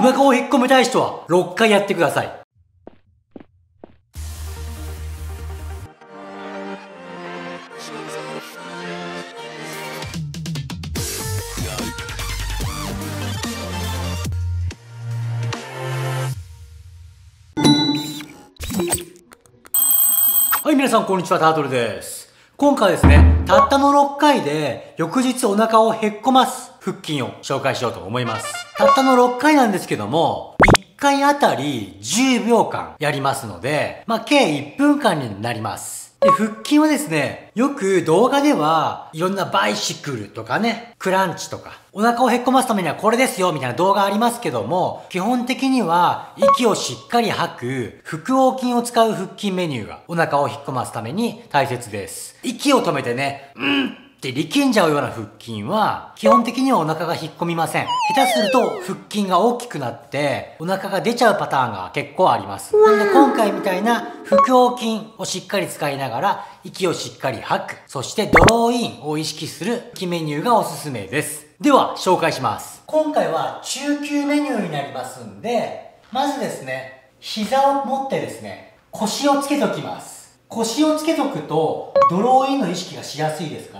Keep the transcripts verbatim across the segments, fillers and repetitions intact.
腹を引っ込めたい人はろっかいやってください。はい、皆さんこんにちは、タートルです。今回はですね、たったのろっかいで翌日お腹をへっこます腹筋を紹介しようと思います。たったのろっかいなんですけども、いっかいあたりじゅうびょうかんやりますので、まあ、計いっぷんかんになります。で、腹筋はですね、よく動画ではいろんなバイシクルとかね、クランチとか、お腹をへっこますためにはこれですよみたいな動画ありますけども、基本的には息をしっかり吐く腹横筋を使う腹筋メニューがお腹を引っ込ますために大切です。息を止めてね、うんって力んじゃうような腹筋は基本的にはお腹が引っ込みません。下手すると腹筋が大きくなってお腹が出ちゃうパターンが結構あります。なので今回みたいな腹横筋をしっかり使いながら息をしっかり吐く、そしてドローインを意識する腹筋メニューがおすすめです。では紹介します。今回は中級メニューになりますんで、まずですね、膝を持ってですね、腰をつけておきます。腰をつけとくとドローインの意識がしやすいですから、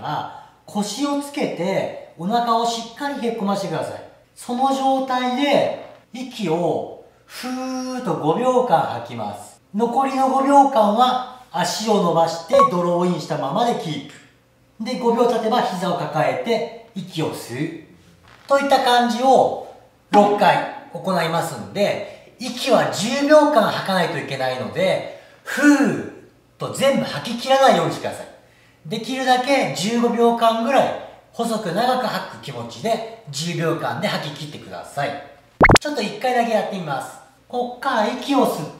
腰をつけてお腹をしっかりへっこましてください。その状態で息をふーっとごびょうかん吐きます。残りのごびょうかんは足を伸ばしてドローインしたままでキープで、ごびょう経てば膝を抱えて息を吸うといった感じをろっかい行いますんで、息はじゅうびょうかん吐かないといけないので、ふーっと全部吐き切らないようにしてください。できるだけじゅうごびょうかんぐらい細く長く吐く気持ちでじゅうびょうかんで吐き切ってください。ちょっといっかいだけやってみます。こっから息を吸って、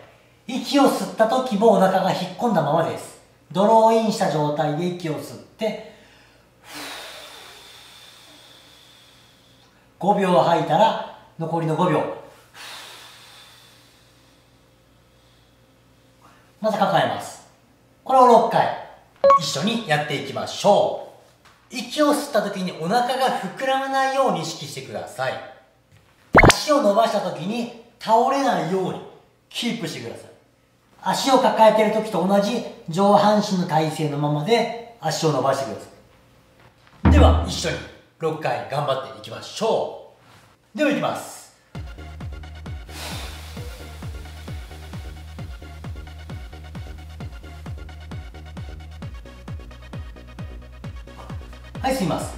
息を吸った時もお腹が引っ込んだままです。ドローインした状態で息を吸ってごびょう吐いたら残りのごびょうまた抱えます。これをろっかい一緒にやっていきましょう。息を吸った時にお腹が膨らまないように意識してください。足を伸ばした時に倒れないようにキープしてください。足を抱えている時と同じ上半身の体勢のままで足を伸ばしてください。では一緒にろっかい頑張っていきましょう。ではいきます。はい、吸います。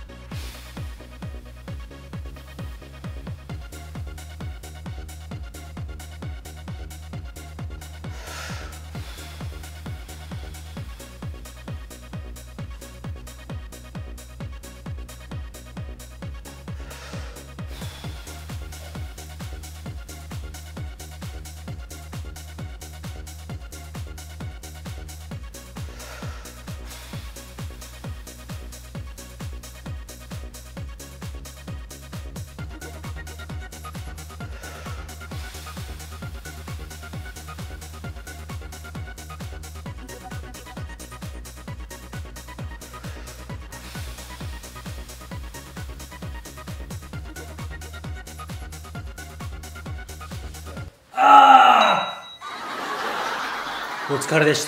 お疲れでした。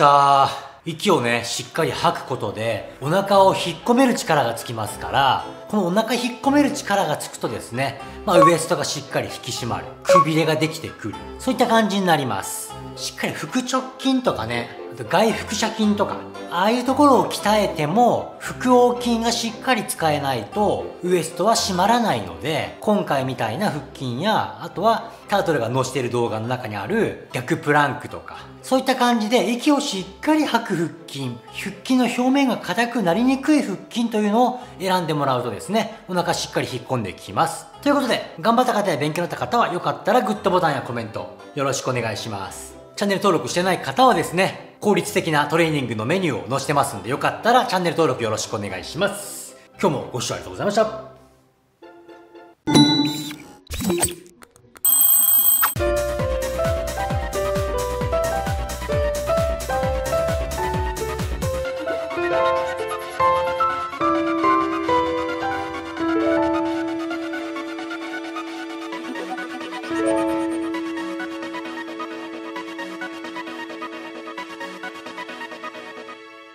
息をね、しっかり吐くことでお腹を引っ込める力がつきますから、このお腹引っ込める力がつくとですね、まあ、ウエストがしっかり引き締まる、くびれができてくる、そういった感じになります。しっかり腹直筋とかね、外腹斜筋とかああいうところを鍛えても腹横筋がしっかり使えないとウエストは締まらないので、今回みたいな腹筋や、あとはタートルが載せている動画の中にある逆プランクとか、そういった感じで息をしっかり吐く腹筋、腹筋の表面が硬くなりにくい腹筋というのを選んでもらうとですね、お腹しっかり引っ込んできます。ということで、頑張った方や勉強になった方はよかったらグッドボタンやコメントよろしくお願いします。チャンネル登録してない方はですね、効率的なトレーニングのメニューを載せてますんで、よかったらチャンネル登録よろしくお願いします。今日もご視聴ありがとうございました。 す。